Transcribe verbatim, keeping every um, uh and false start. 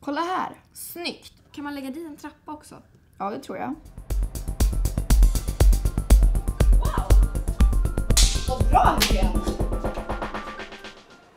Kolla här. Snyggt. Kan man lägga dit en trappa också? Ja, det tror jag.